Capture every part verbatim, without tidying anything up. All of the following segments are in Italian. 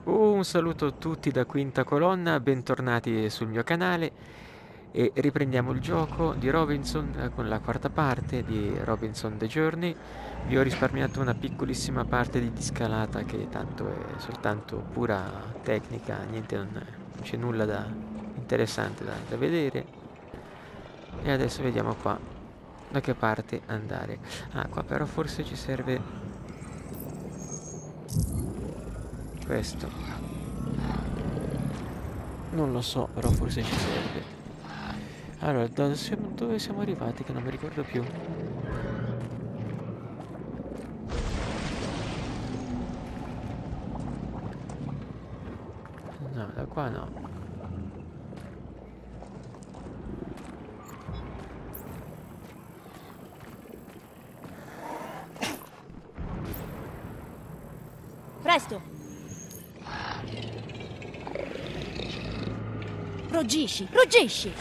Un saluto a tutti da Quinta Colonna, bentornati sul mio canale e riprendiamo il gioco di Robinson eh, con la quarta parte di Robinson The Journey. Vi ho risparmiato una piccolissima parte di scalata che tanto è soltanto pura tecnica, niente, non, non c'è nulla da interessante da, da vedere. E adesso vediamo qua da che parte andare. Ah, qua però forse ci serve questo. Non lo so, però forse ci serve. Allora, da siamo- dove siamo arrivati che non mi ricordo più? No, da qua no. Presto! Ruggisci, ruggisci!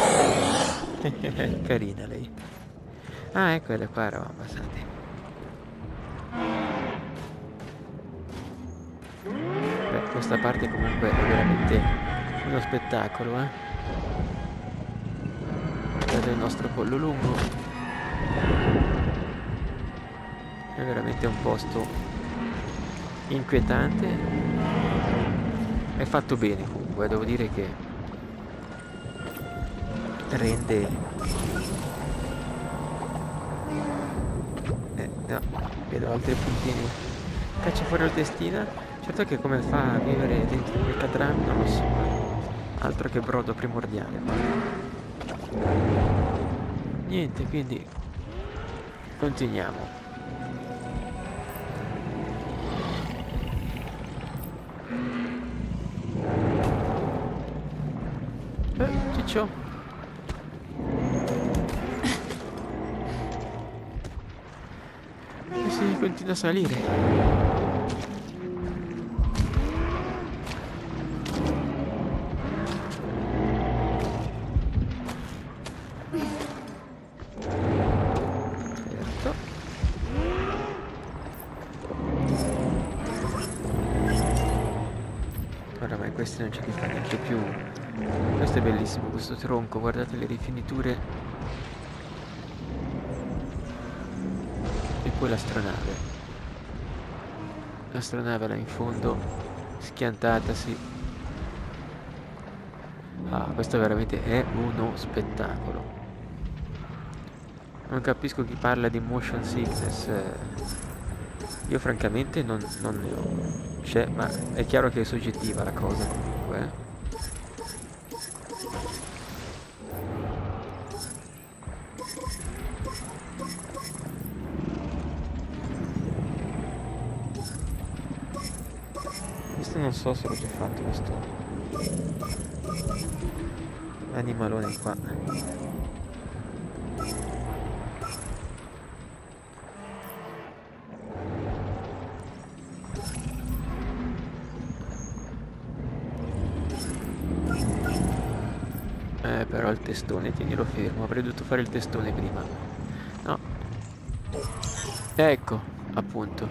Carina lei. Ah, eccole qua eravamo passati. Beh, questa parte comunque è veramente uno spettacolo, eh. Guardate il nostro collo lungo. È veramente un posto inquietante. È fatto bene comunque, devo dire che rende... Eh, no, vedo altri puntini. Caccia fuori la testina. Certo che come fa a vivere dentro quei catrami non lo so, eh. Altro che brodo primordiale. Niente, quindi continuiamo. Eh, ciccio. E si continua a salire. Questi non ce li fa neanche più. Questo è bellissimo, questo tronco, guardate le rifiniture. E poi l'astronave. L'astronave là in fondo, schiantatasi. Ah, questo veramente è uno spettacolo. Non capisco chi parla di motion sickness. Io francamente non, non ne ho. Cioè, ma è chiaro che è soggettiva la cosa comunque, eh. Questo non so se l'ho già fatto, questo animalone qua. Eh, però il testone, tienilo fermo. Avrei dovuto fare il testone prima. No. Ecco, appunto.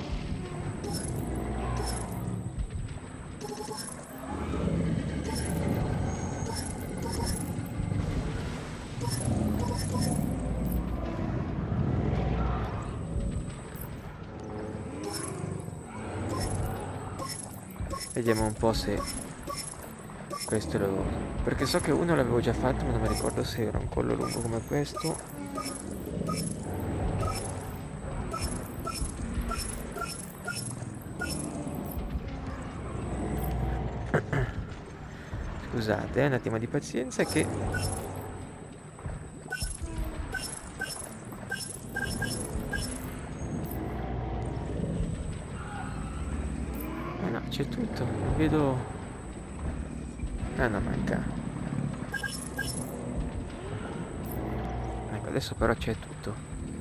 Vediamo un po' se questo lo... perché so che uno l'avevo già fatto ma non mi ricordo se era un collo lungo come questo. Scusate, eh, un attimo di pazienza che... Ah no, c'è tutto, non vedo... Ah no, manca. Ecco, adesso però c'è tutto.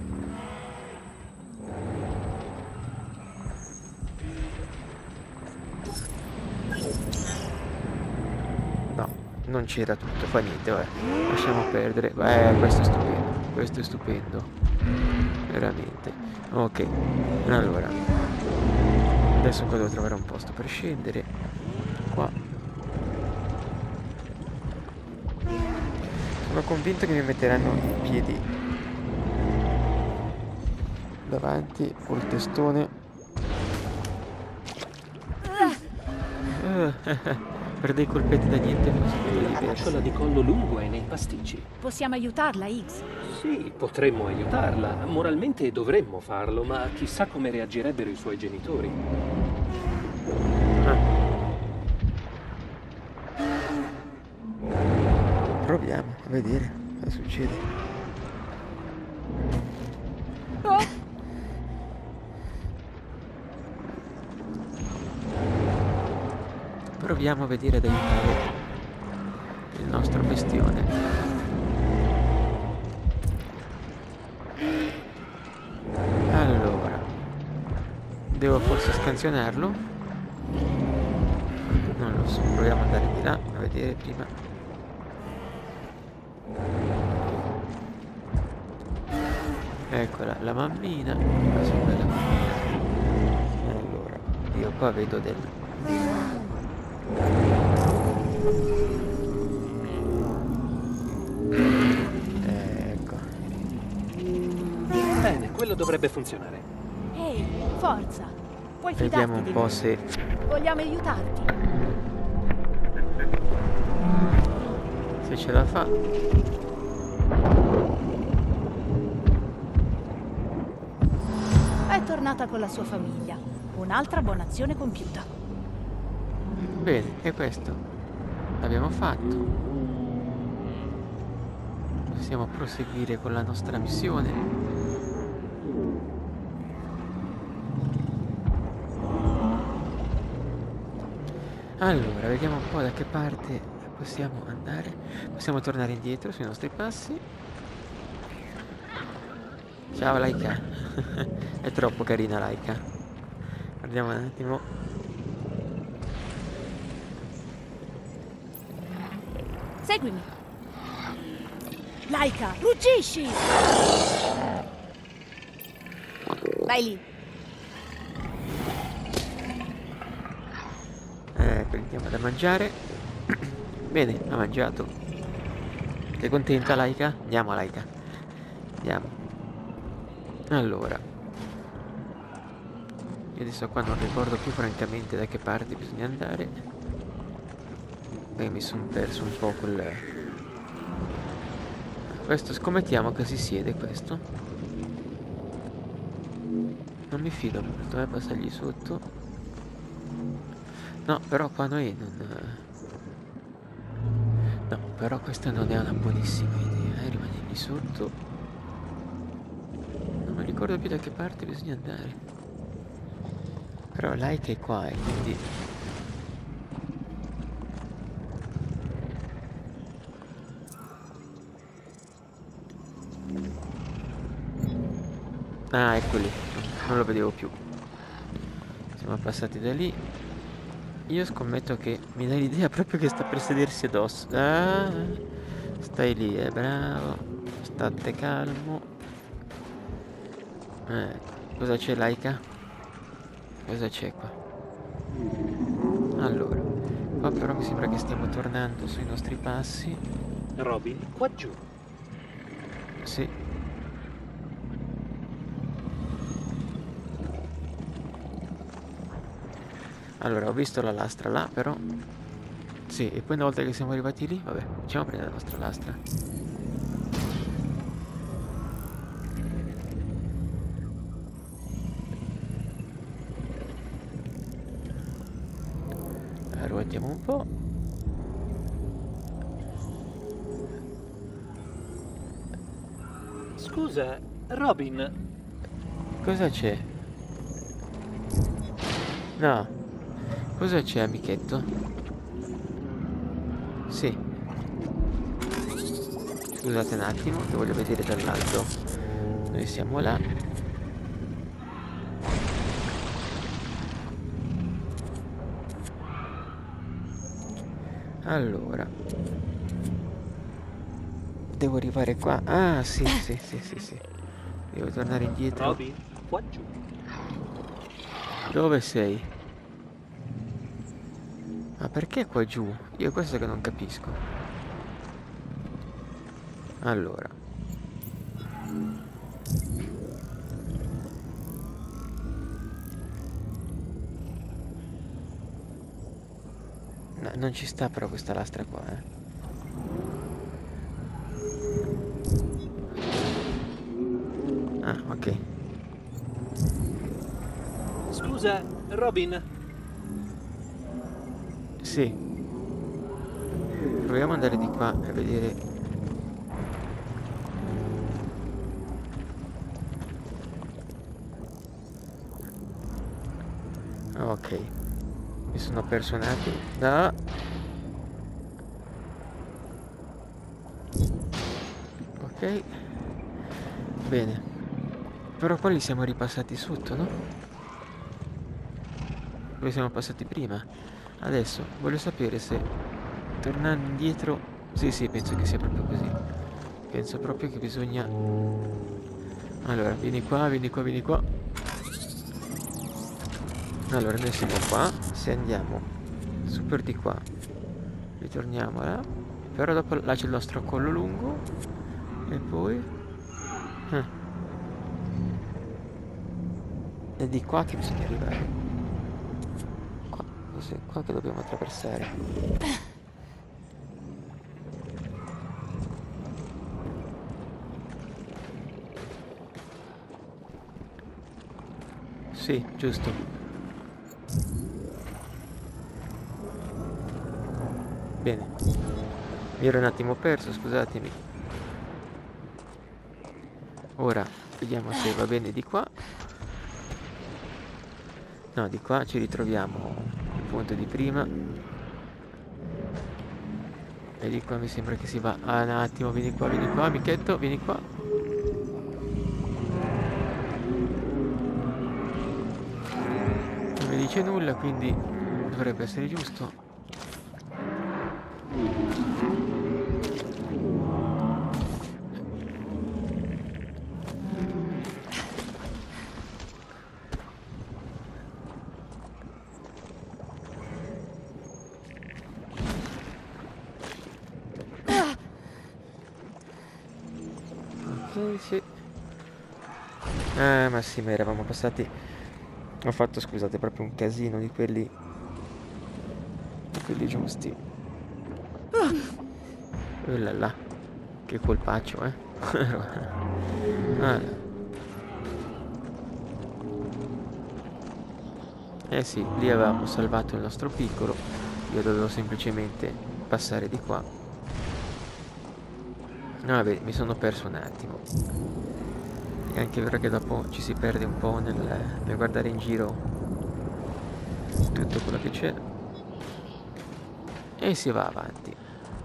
No, non c'era tutto, fa niente, vabbè. Lasciamo perdere. Beh, questo è stupendo, questo è stupendo. Veramente. Ok, allora. Adesso Adesso qua devo trovare un posto per scendere. Qua. Sono convinto che mi metteranno i piedi davanti col testone. Uh, per dei colpetti da niente La cucciola di collo lungo è nei pasticci. Possiamo aiutarla, X. Sì, potremmo aiutarla. Moralmente dovremmo farlo, ma chissà come reagirebbero i suoi genitori. Ah. Proviamo a vedere cosa succede. Oh. Proviamo a vedere ad aiutare il nostro bestione. Allora, devo forse scansionarlo? Non lo so, proviamo ad andare di là a vedere prima. Eccola, la mammina. La sua bella mammina. Allora, io qua vedo del... Ecco. Bene, quello dovrebbe funzionare. Ehi, forza. Puoi Vediamo fidarti un di po' noi. se... Vogliamo aiutarti. se ce la fa. È tornata con la sua famiglia. Un'altra buona azione compiuta. Bene, e questo l'abbiamo fatto. Possiamo proseguire con la nostra missione. Allora, vediamo un po' da che parte possiamo andare. Possiamo tornare indietro sui nostri passi. Ciao Laika. È troppo carina Laika. Guardiamo un attimo. Seguimi. Laika, ruggisci! Vai lì. Ecco, gli diamo da mangiare. Bene, ha mangiato. Sei contenta Laika? Andiamo Laika. Andiamo. Allora, io adesso qua non ricordo più francamente da che parte bisogna andare. Beh, mi sono perso un po' quel... Questo scommettiamo che si siede questo. Non mi fido molto, eh, passargli sotto. No, però qua noi non... No, però questa non è una buonissima idea, eh, rimanergli sotto. Non mi ricordo più da che parte bisogna andare. Però Laika è qua e quindi... Ah, eccoli, non lo vedevo più. Siamo passati da lì. Io scommetto che mi dai l'idea proprio che sta per sedersi addosso. Ah, stai lì, eh, bravo. State calmo. Ecco, cosa c'è Laika? Cosa c'è qua? Allora, qua però mi sembra che stiamo tornando sui nostri passi. Robin, qua giù. Sì. Allora, ho visto la lastra là, però... Sì, e poi una volta che siamo arrivati lì, vabbè, facciamo prendere la nostra lastra. Ruotiamo un po'. Scusa, Robin. Cosa c'è? No. Cosa c'è, amichetto? Sì. Scusate un attimo, che voglio vedere dall'alto. Noi siamo là. Allora. Devo arrivare qua. Ah, sì, sì, sì, sì, sì. Devo tornare indietro. Robin, qua giù. Dove sei? perché qua giù? Io è questo che non capisco. Allora. No, non ci sta però questa lastra qua, eh. Ah, ok. Scusa, Robin. Sì. Proviamo ad andare di qua e vedere. Ok. Mi sono perso un attimo. No. Ok. Bene. Però poi li siamo ripassati sotto, no? Dove siamo passati prima. Adesso voglio sapere se tornando indietro. Sì, sì, penso che sia proprio così. Penso proprio che bisogna. Allora, vieni qua, vieni qua, vieni qua. Allora, noi siamo qua. Se andiamo su per di qua, ritorniamo là. Però dopo là c'è il nostro collo lungo. E poi ah. È di qua che bisogna arrivare. Qua, così, qua che dobbiamo attraversare. Sì, giusto. Bene. Mi ero un attimo perso, scusatemi. Ora vediamo se va bene di qua. No, di qua ci ritroviamo il punto di prima. E di qua mi sembra che si va. Ah, un attimo, vieni qua, vieni qua, amichetto, vieni qua. Non mi dice nulla, quindi dovrebbe essere giusto. Ok, sì. Ah, ma sì, ma eravamo passati. Ho fatto, scusate, proprio un casino di quelli. Di quelli giusti. Oh là là. Che colpaccio, eh. Allora. Eh sì, lì avevamo salvato il nostro piccolo. Io dovevo semplicemente passare di qua. No, vabbè, mi sono perso un attimo. È anche vero che dopo ci si perde un po' nel, nel guardare in giro tutto quello che c'è. E si va avanti.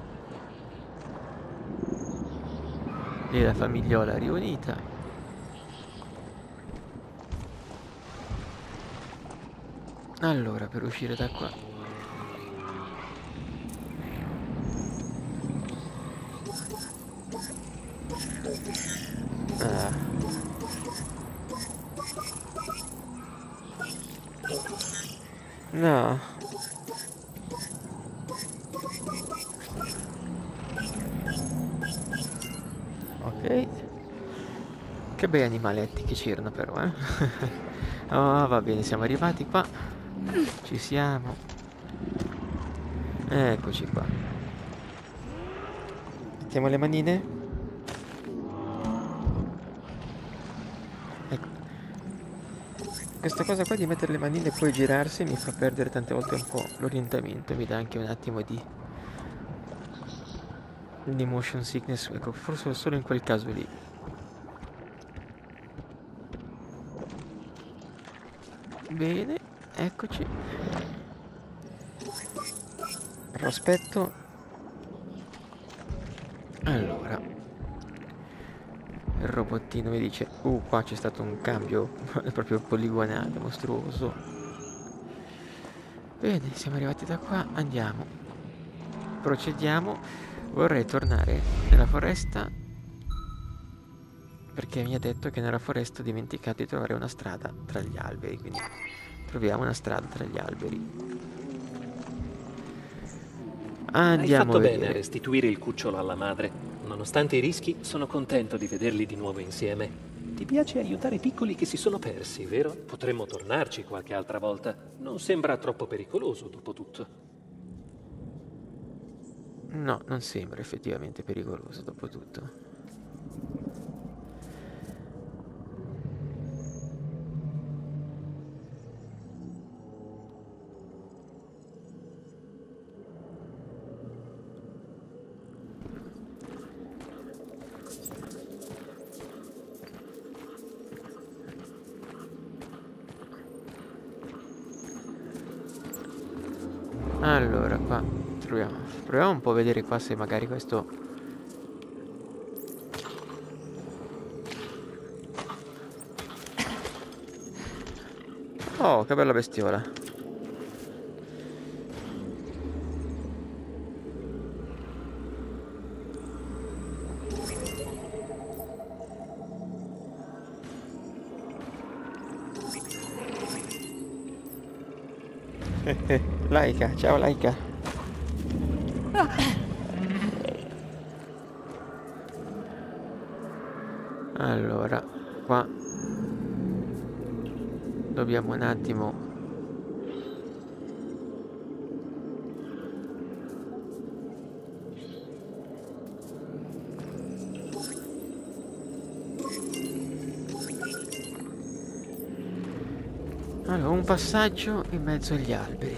Lì la famigliola riunita. Allora, per uscire da qua. Ah. No. Ok. Che bei animaletti che c'erano però, eh. Oh, va bene, siamo arrivati qua. Ci siamo. Eccoci qua. Mettiamo le manine. Ecco. Questa cosa qua di mettere le manine e poi girarsi mi fa perdere tante volte un po' l'orientamento. Mi dà anche un attimo di... di motion sickness. Ecco, forse solo in quel caso lì. Bene, eccoci. Prospetto. Allora, il robottino mi dice: Uh, qua c'è stato un cambio proprio poligonale, mostruoso. Bene, siamo arrivati da qua, andiamo. Procediamo. Vorrei tornare nella foresta, perché mi ha detto che nella foresta ho dimenticato di trovare una strada tra gli alberi, quindi troviamo una strada tra gli alberi. Hai Andiamo a fatto bene a vedere. restituire il cucciolo alla madre. Nonostante i rischi, sono contento di vederli di nuovo insieme. Ti piace aiutare i piccoli che si sono persi, vero? Potremmo tornarci qualche altra volta. Non sembra troppo pericoloso, dopo tutto. No, non sembra effettivamente pericoloso dopo tutto. Allora, qua proviamo, proviamo un po' a vedere qua se magari questo... Oh, che bella bestiola. Laika, ciao Laika. Allora, qua dobbiamo un attimo... Allora, un passaggio in mezzo agli alberi.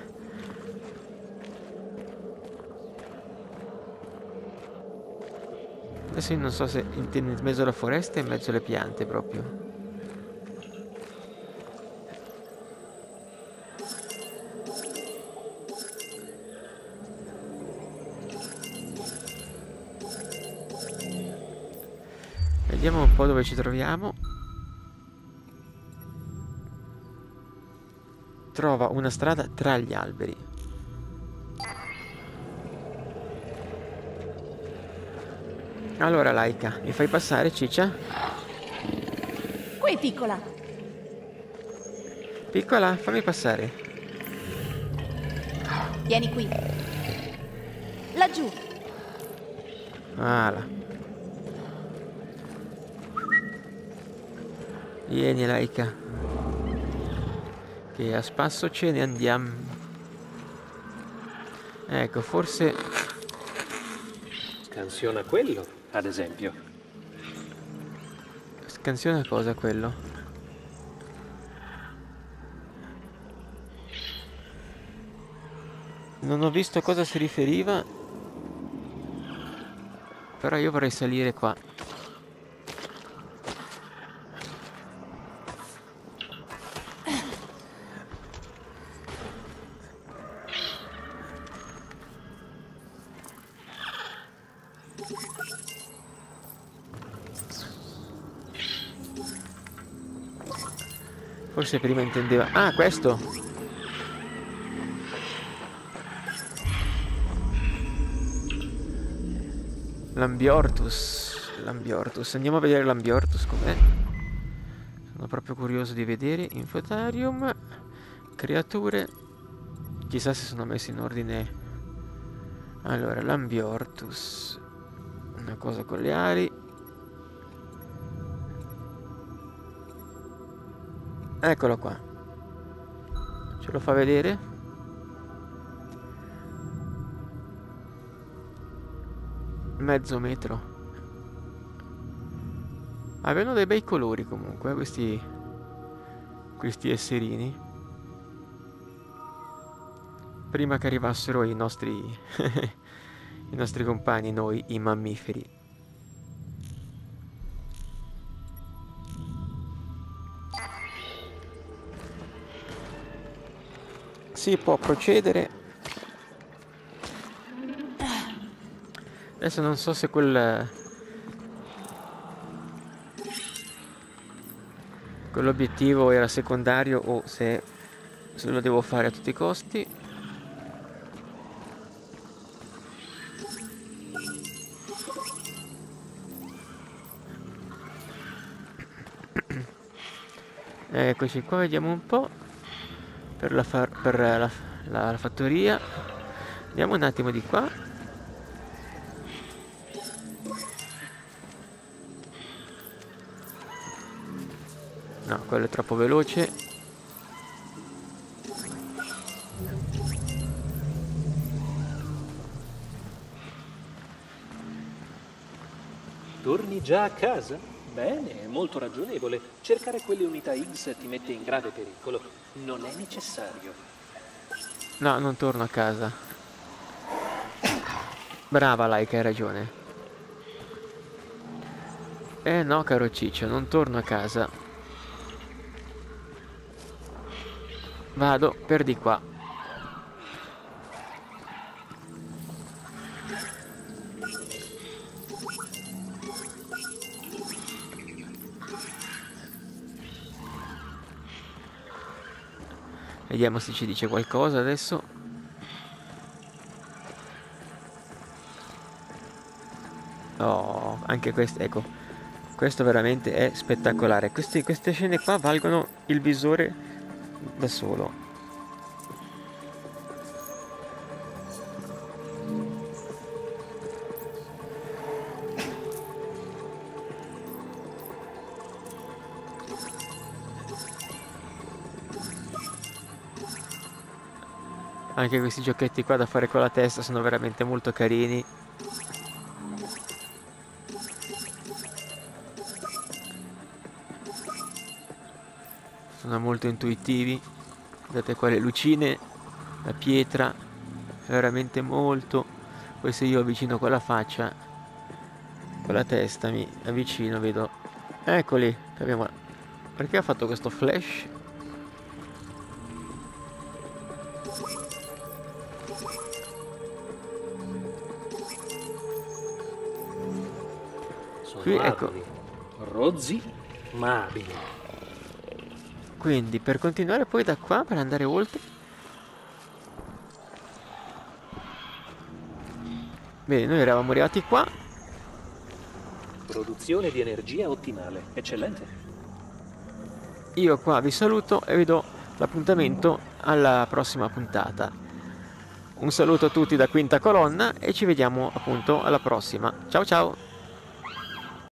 Adesso io non so se intende in mezzo alla foresta o in mezzo alle piante proprio. Vediamo un po' dove ci troviamo. Trova una strada tra gli alberi. Allora, Laika, mi fai passare, ciccia? Qui, piccola. Piccola, fammi passare. Vieni qui. Laggiù. Voilà. Vieni, Laika. Che a spasso ce ne andiamo. Ecco, forse... Scansiona quello, ad esempio. Scansiona cosa quello? Non ho visto a cosa si riferiva. Però io vorrei salire qua. Forse prima intendeva... Ah, questo! Lambiortus. Lambiortus. Andiamo a vedere Lambiortus com'è. Sono proprio curioso di vedere. Infotarium. Creature. Chissà se sono messi in ordine. Allora, Lambiortus. Una cosa con le ali. Eccolo qua. Ce lo fa vedere? Mezzo metro. Avevano dei bei colori comunque, eh, questi questi esserini. Prima che arrivassero i nostri i nostri compagni, noi i mammiferi. Si può procedere. Adesso non so se quel quell'obiettivo era secondario o se, se lo devo fare a tutti i costi. Eccoci qua, vediamo un po'. Per la, far, per la, la, la fattoria Andiamo un attimo di qua. No, quello è troppo veloce. Torni già a casa? Bene, è molto ragionevole. Cercare quelle unità X ti mette in grave pericolo. Non è necessario. No, non torno a casa. Brava Laika, hai ragione. Eh no, caro Ciccio, non torno a casa. Vado per di qua. Vediamo se ci dice qualcosa adesso. Oh, anche questo, ecco, questo veramente è spettacolare. Questi, queste scene qua valgono il visore da solo. Anche questi giochetti qua da fare con la testa sono veramente molto carini. Sono molto intuitivi. Vedete qua le lucine, la pietra, è veramente molto. Poi se io avvicino con la faccia, con la testa mi avvicino, vedo. Eccoli, abbiamo... Perché ha fatto questo flash? Sono Qui, abili. ecco. Rozzi, ma abili. Quindi per continuare poi da qua, per andare oltre. Bene, noi eravamo arrivati qua. Produzione di energia ottimale. Eccellente. Io qua vi saluto e vi do l'appuntamento alla prossima puntata. Un saluto a tutti da Quinta Colonna e ci vediamo appunto alla prossima. Ciao ciao!